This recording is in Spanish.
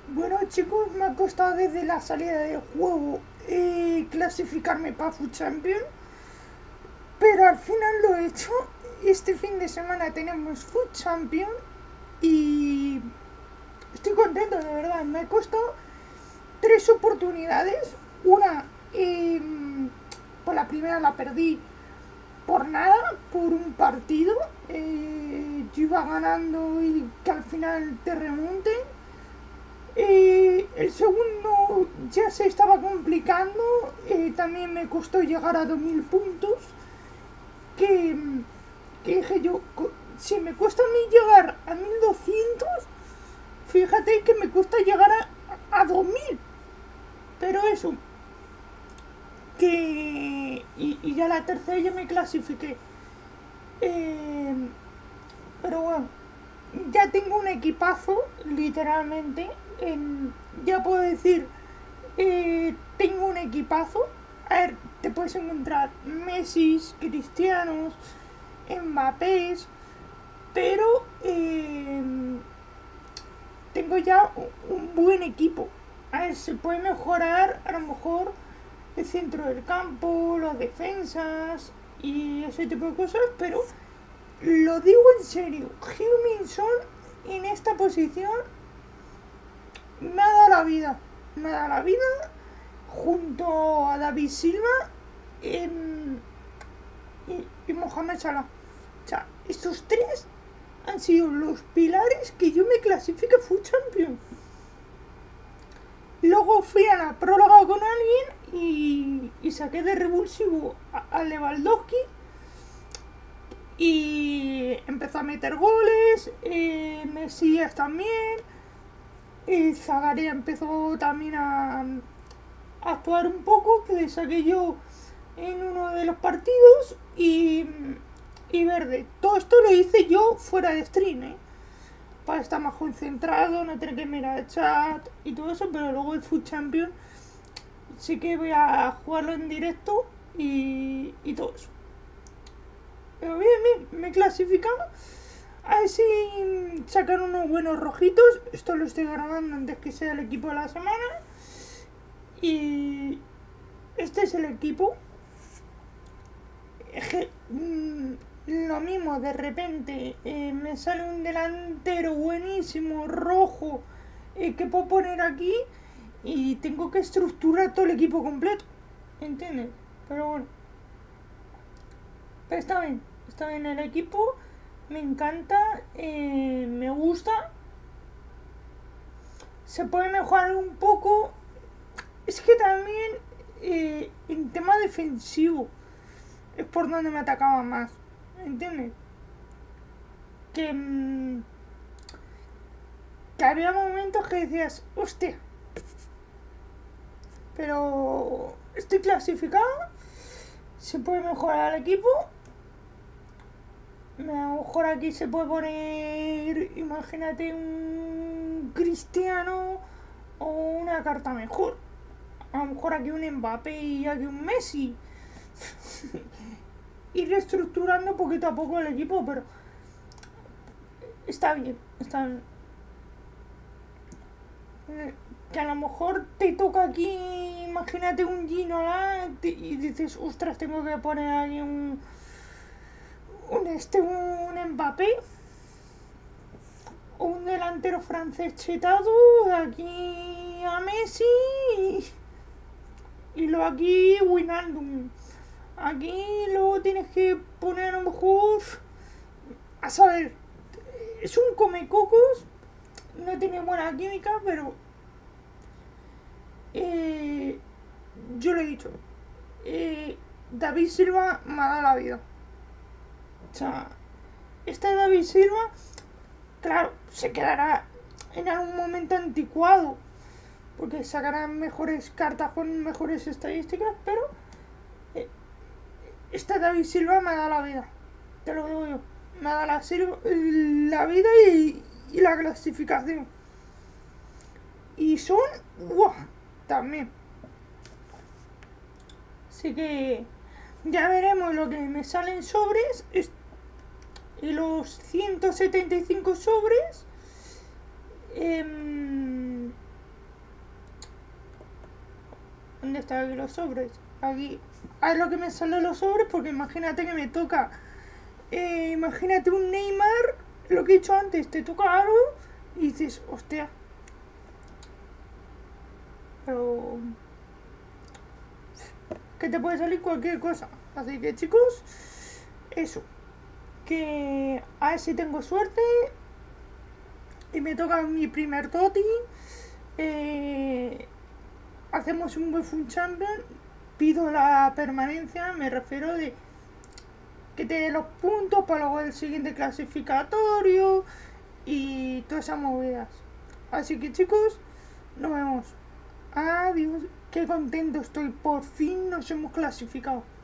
Bueno chicos, me ha costado desde la salida del juego clasificarme para Food Champion, pero al final lo he hecho. Este fin de semana tenemos Food Champion y estoy contento, de verdad. Me ha costado tres oportunidades. Una, pues la primera la perdí por nada, por un partido. Yo iba ganando y que al final te remonten. El segundo ya se estaba complicando, también me costó llegar a 2000 puntos, que, que dije yo, si me cuesta a mí llegar a 1200, fíjate que me cuesta llegar a 2000, pero eso, y ya la tercera ya me clasifiqué. Eh, pero bueno, ya tengo un equipazo, literalmente. Ya puedo decir, tengo un equipazo. A ver, te puedes encontrar Messi, Cristianos, Mbappés, pero tengo ya un buen equipo. A ver, se puede mejorar a lo mejor el centro del campo, las defensas y ese tipo de cosas, pero lo digo en serio, Heung-min Son en esta posición me ha dado la vida. Me ha dado la vida junto a David Silva y Mohamed Salah. O sea, estos tres han sido los pilares que yo me clasifique Food Champion. Luego fui a la prórroga con alguien y saqué de revulsivo a Lewandowski y empezó a meter goles. Mesías también. Zagaria empezó también a actuar un poco, que le saqué yo en uno de los partidos. Y Verde, todo esto lo hice yo fuera de stream, para estar más concentrado, no tener que mirar el chat y todo eso. Pero luego el Food Champion sí que voy a jugarlo en directo y todo eso. Pero bien, me he clasificado. A ver si sacan unos buenos rojitos. Esto lo estoy grabando antes que sea el equipo de la semana. Y este es el equipo. Es que, lo mismo, de repente me sale un delantero buenísimo, rojo, que puedo poner aquí y tengo que estructurar todo el equipo completo. ¿Entiendes? Pero bueno. Pero está bien el equipo. Me encanta, me gusta. Se puede mejorar un poco. Es que también en tema defensivo es por donde me atacaba más. ¿Entiendes? Que, que había momentos que decías, hostia, pero estoy clasificado. Se puede mejorar el equipo. A lo mejor aquí se puede poner, imagínate, un Cristiano o una carta mejor. A lo mejor aquí un Mbappé y aquí un Messi. Ir reestructurando poquito a poco el equipo, pero está bien, está bien. Que a lo mejor te toca aquí, imagínate un Ginola y dices, ostras, tengo que poner aquí un Mbappé o un delantero francés chetado, aquí a Messi y luego aquí Wijnaldum. Aquí luego tienes que poner a lo mejor, a saber, es un comecocos, no tiene buena química, pero yo lo he dicho, David Silva me ha dado la vida. O sea, este David Silva, claro, se quedará en algún momento anticuado, porque sacarán mejores cartas con mejores estadísticas, pero este David Silva me da la vida, te lo digo yo, me da la vida y la clasificación. Y son, ¡buah!, también. Así que ya veremos lo que me salen sobres. Y los 175 sobres están aquí los sobres. Aquí es lo que me salen los sobres, porque imagínate que me toca. Imagínate un Neymar, lo que he dicho antes, te toca algo y dices, hostia. Pero que te puede salir cualquier cosa. Así que chicos, eso. Que a ver si tengo suerte y me toca mi primer TOTI. Hacemos un Fun Champion. Pido la permanencia, me refiero de que te dé los puntos para luego el siguiente clasificatorio y todas esas movidas. Así que chicos, nos vemos. Adiós. Qué contento estoy, por fin nos hemos clasificado.